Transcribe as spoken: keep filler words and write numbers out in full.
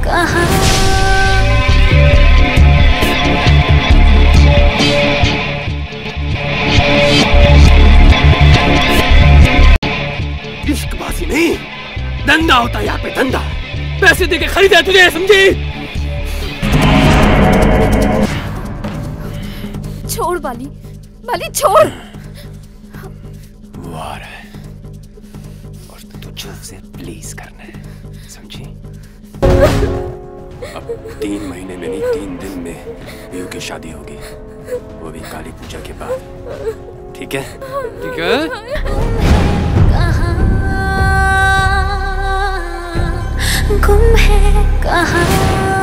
कहाँ? इश्कबाजी नहीं, धंधा होता है यहाँ पे, धंधा। पैसे देके खरीदा तुझे, समझी? छोड़ बाली, बाली छोड़। वो आ रहा है और तुझे उसे प्लीज करना है, समझी? अब तीन महीने में नहीं, तीन दिन में पीयू की शादी होगी, वो भी काली पूजा के बाद। ठीक है? ठीक है? गुम है कहाँ?